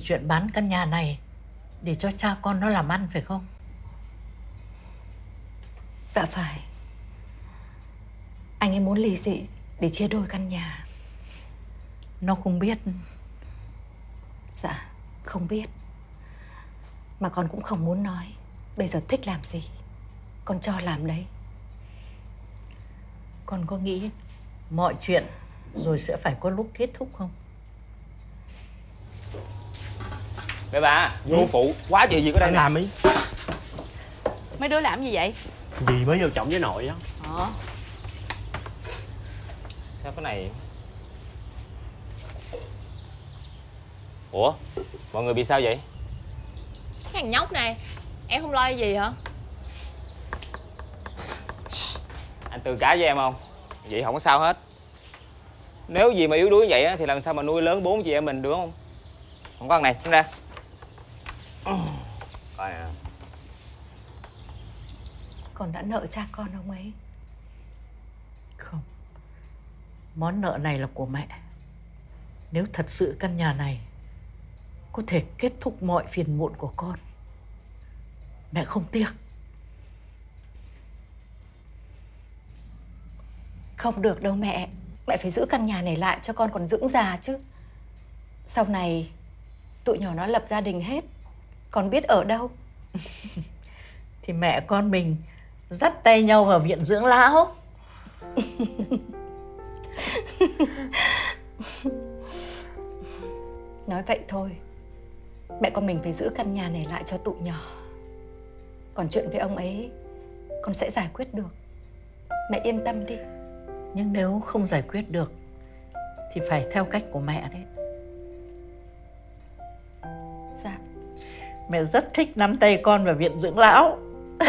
chuyện bán căn nhà này để cho cha con nó làm ăn phải không? Dạ phải. Anh ấy muốn ly dị để chia đôi căn nhà. Nó không biết. Dạ, không biết. Mà con cũng không muốn nói. Bây giờ thích làm gì con cho làm đấy. Con có nghĩ mọi chuyện rồi sẽ phải có lúc kết thúc không? Mẹ bà, cô phụ quá trời gì có đang làm ý. Mấy đứa làm gì vậy? Dì mới vô trọng với nội á. Sao cái này? Ủa, mọi người bị sao vậy? Cái thằng nhóc này, em không lo gì hả? Anh Tư cá với em không? Vậy không có sao hết. Nếu gì mà yếu đuối vậy á, thì làm sao mà nuôi lớn 4 chị em mình được không? Không có thằng này, đứng ra. Coi nè. Con đã nợ cha con ông ấy. Không. Món nợ này là của mẹ. Nếu thật sự căn nhà này có thể kết thúc mọi phiền muộn của con, mẹ không tiếc. Không được đâu mẹ. Mẹ phải giữ căn nhà này lại cho con còn dưỡng già chứ. Sau này tụi nhỏ nó lập gia đình hết, còn biết ở đâu. Thì mẹ con mình dắt tay nhau vào viện dưỡng lão. Nói vậy thôi. Mẹ con mình phải giữ căn nhà này lại cho tụi nhỏ. Còn chuyện với ông ấy con sẽ giải quyết được. Mẹ yên tâm đi. Nhưng nếu không giải quyết được thì phải theo cách của mẹ đấy. Dạ. Mẹ rất thích nắm tay con vào viện dưỡng lão.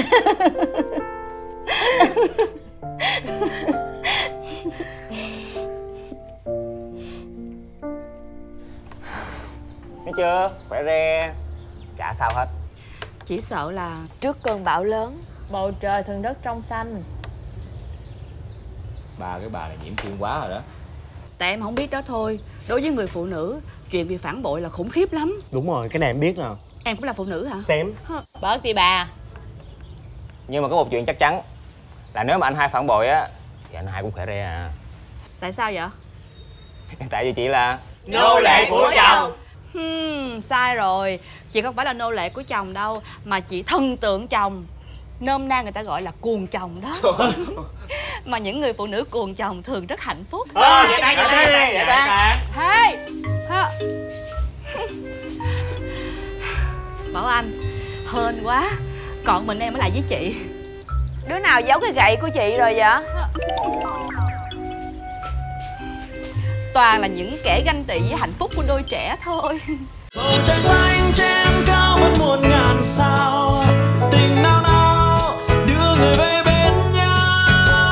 Thấy chưa? Khỏe re. Chả sao hết. Chỉ sợ là trước cơn bão lớn, bầu trời thường đất trong xanh. Cái bà này nhiễm chuyên quá rồi đó. Tại em không biết đó thôi. Đối với người phụ nữ, chuyện bị phản bội là khủng khiếp lắm. Đúng rồi, cái này em biết nè. Em cũng là phụ nữ hả? Xem. Bớt đi bà. Nhưng mà có một chuyện chắc chắn là nếu mà anh hai phản bội á thì anh hai cũng khỏe re à. Tại sao vậy? Tại vì chị là Nô lệ của chồng. Sai rồi. Chị không phải là nô lệ của chồng đâu, mà chị thần tượng chồng. Nôm na người ta gọi là cuồng chồng đó. Mà những người phụ nữ cuồng chồng thường rất hạnh phúc. Vậy ta. Hey. Bảo Anh, hên quá. Còn mình em ở lại với chị. Đứa nào giấu cái gậy của chị rồi vậy? Toàn là những kẻ ganh tị với hạnh phúc của đôi trẻ thôi. Bầu trời xanh trên cao vẫn muôn ngàn sao, tình nao nao đưa người về bên nhau.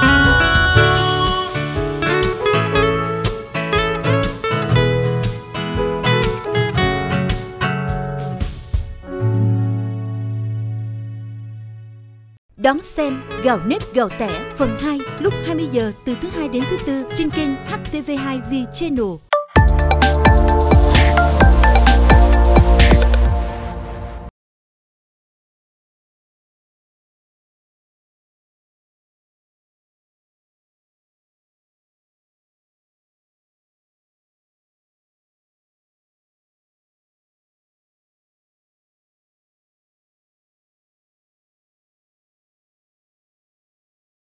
Đón xem Gạo nếp gạo tẻ phần 2 lúc 20 giờ từ thứ Hai đến thứ Tư trên kênh HTV2 V Channel.